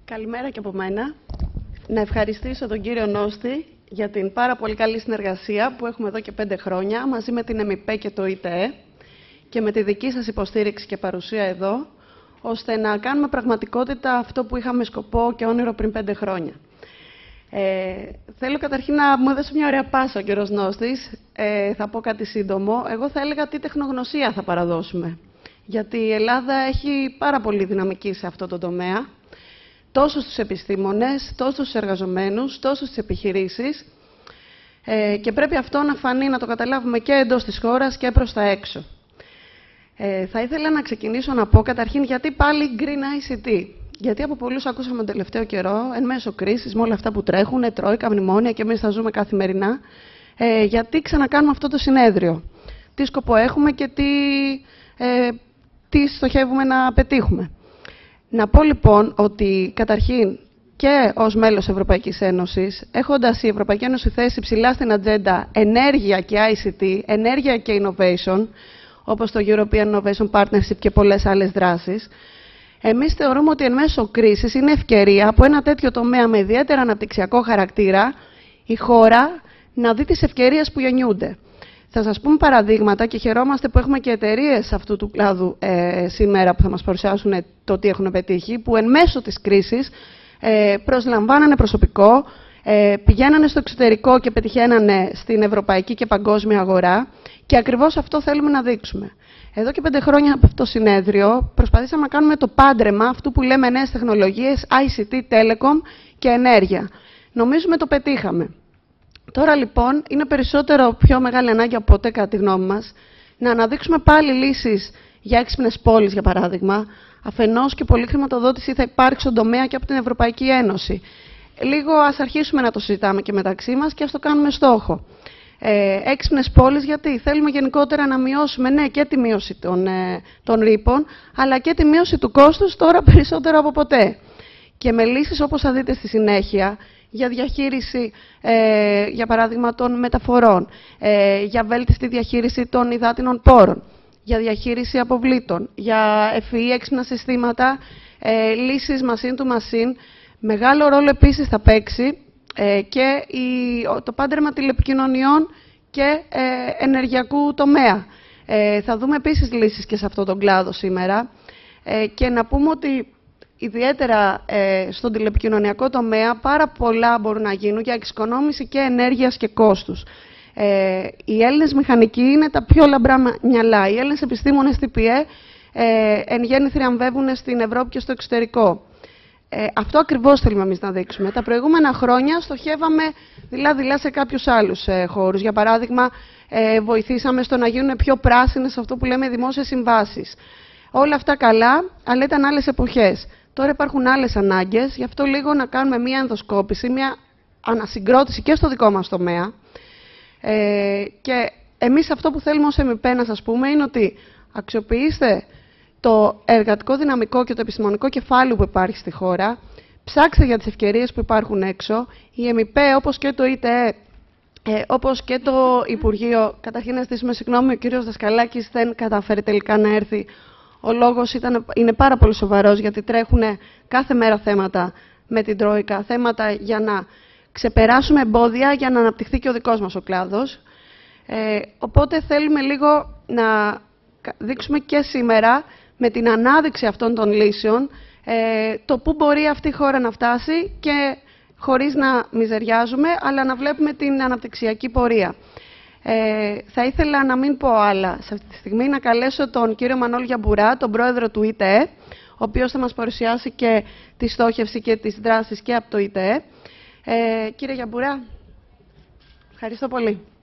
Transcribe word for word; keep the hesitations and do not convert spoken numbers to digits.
Καλημέρα και από μένα. Να ευχαριστήσω τον κύριο Νώστη για την πάρα πολύ καλή συνεργασία που έχουμε εδώ και πέντε χρόνια μαζί με την ΕΜΙΠΕ και το ΙΤΕΕ και με τη δική σας υποστήριξη και παρουσία εδώ, ώστε να κάνουμε πραγματικότητα αυτό που είχαμε σκοπό και όνειρο πριν πέντε χρόνια. Ε, θέλω καταρχήν να μου έδωσε μια ωραία πάσα ο κύριος Νώστης. Ε, θα πω κάτι σύντομο. Εγώ θα έλεγα τι τεχνογνωσία θα παραδώσουμε. Γιατί η Ελλάδα έχει πάρα πολύ δυναμική σε αυτό το τομέα. Τόσο στους επιστήμονες, τόσο στους εργαζομένους, τόσο στις επιχειρήσεις. Ε, και πρέπει αυτό να φανεί, να το καταλάβουμε και εντός της χώρας και προς τα έξω. Ε, θα ήθελα να ξεκινήσω να πω καταρχήν γιατί πάλι Green άι σι τι. Γιατί από πολλούς ακούσαμε τον τελευταίο καιρό, εν μέσω κρίσης, με όλα αυτά που τρέχουν, τρόικα, μνημόνια και εμείς θα ζούμε καθημερινά, ε, γιατί ξανακάνουμε αυτό το συνέδριο. Τι σκοπό έχουμε και τι, ε, τι στοχεύουμε να πετύχουμε. Να πω λοιπόν ότι καταρχήν και ως μέλος Ευρωπαϊκής Ένωσης, έχοντας η Ευρωπαϊκή Ένωση θέσει ψηλά στην ατζέντα ενέργεια και άι σι τι, ενέργεια και innovation, όπως το European Innovation Partnership και πολλές άλλες δράσεις, εμείς θεωρούμε ότι εν μέσω κρίσης είναι ευκαιρία από ένα τέτοιο τομέα με ιδιαίτερα αναπτυξιακό χαρακτήρα η χώρα να δει τις ευκαιρίες που γεννιούνται. Θα σας πούμε παραδείγματα και χαιρόμαστε που έχουμε και εταιρείες αυτού του κλάδου ε, σήμερα που θα μας παρουσιάσουν το τι έχουν πετύχει, που εν μέσω της κρίσης ε, προσλαμβάνανε προσωπικό, ε, πηγαίνανε στο εξωτερικό και πετυχαίνανε στην ευρωπαϊκή και παγκόσμια αγορά και ακριβώς αυτό θέλουμε να δείξουμε. Εδώ και πέντε χρόνια από αυτό το συνέδριο προσπαθήσαμε να κάνουμε το πάντρεμα αυτού που λέμε νέες τεχνολογίες, άι σι τι, telecom και ενέργεια. Νομίζουμε το πετύχαμε. Τώρα λοιπόν είναι περισσότερο πιο μεγάλη ανάγκη από ποτέ κατά τη γνώμη μας να αναδείξουμε πάλι λύσεις για έξυπνες πόλεις, για παράδειγμα, αφενός και πολλή χρηματοδότηση θα υπάρξει στον τομέα και από την Ευρωπαϊκή Ένωση. Λίγο ας αρχίσουμε να το συζητάμε και μεταξύ μας και ας το κάνουμε στόχο. Ε, έξυπνες πόλεις, γιατί θέλουμε γενικότερα να μειώσουμε ναι, και τη μείωση των, ε, των ρήπων, αλλά και τη μείωση του κόστους τώρα περισσότερο από ποτέ. Και με λύσεις όπως θα δείτε στη συνέχεια, για διαχείριση, ε, για παράδειγμα, των μεταφορών, ε, για βέλτιστη διαχείριση των υδάτινων πόρων, για διαχείριση αποβλήτων, για ευφυή έξυπνα συστήματα, ε, λύσεις machine to machine. Μεγάλο ρόλο επίσης θα παίξει ε, και η, το πάντρεμα τηλεπικοινωνιών και ε, ενεργειακού τομέα. Ε, θα δούμε επίσης λύσεις και σε αυτόν τον κλάδο σήμερα ε, και να πούμε ότι ιδιαίτερα ε, στον τηλεπικοινωνιακό τομέα πάρα πολλά μπορούν να γίνουν για εξοικονόμηση και ενέργειας και κόστους. Ε, οι Έλληνες μηχανικοί είναι τα πιο λαμπρά μυαλά. Οι Έλληνες επιστήμονες ΤΠΕ ε, εν γέννη θριαμβεύουν στην Ευρώπη και στο εξωτερικό. Ε, αυτό ακριβώς θέλουμε εμείς να δείξουμε. Τα προηγούμενα χρόνια στοχεύαμε δειλά-δειλά σε κάποιους άλλους ε, χώρους. Για παράδειγμα, ε, βοηθήσαμε στο να γίνουν πιο πράσινες αυτό που λέμε δημόσιες συμβάσεις. Όλα αυτά καλά, αλλά ήταν άλλες εποχές. Τώρα υπάρχουν άλλες ανάγκες, γι' αυτό λίγο να κάνουμε μία ενδοσκόπηση, μία ανασυγκρότηση και στο δικό μας τομέα. Ε, και εμείς αυτό που θέλουμε ως ΕΜΙΠΕ να σας πούμε είναι ότι αξιοποιήστε το εργατικό δυναμικό και το επιστημονικό κεφάλαιο που υπάρχει στη χώρα, ψάξτε για τις ευκαιρίες που υπάρχουν έξω. Η ΕΜΙΠΕ, όπως και το ΙΤΕΕ, ε, όπως και το Υπουργείο, καταρχήν να ζητήσουμε συγγνώμη, ο κύριος Δασκαλάκης δεν καταφέρει τελικά να έρθει. Ο λόγος ήταν, είναι πάρα πολύ σοβαρός, γιατί τρέχουν κάθε μέρα θέματα με την Τρόικα, θέματα για να ξεπεράσουμε εμπόδια, για να αναπτυχθεί και ο δικός μας ο κλάδος. Ε, οπότε θέλουμε λίγο να δείξουμε και σήμερα, με την ανάδειξη αυτών των λύσεων, ε, το πού μπορεί αυτή η χώρα να φτάσει και χωρίς να μιζεριάζουμε, αλλά να βλέπουμε την αναπτυξιακή πορεία. Ε, θα ήθελα να μην πω άλλα σε αυτή τη στιγμή, να καλέσω τον κύριο Μανώλη Γιαμπουρά, τον πρόεδρο του ΙΤΕΕ, ο οποίος θα μας παρουσιάσει και τη στόχευση και τις δράσεις και από το ΙΤΕΕ. Ε, κύριε Γιαμπουρά, ευχαριστώ πολύ.